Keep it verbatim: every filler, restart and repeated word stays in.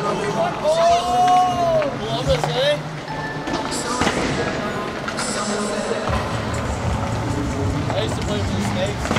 Oh! Columbus, eh? I used to play for the Snakes.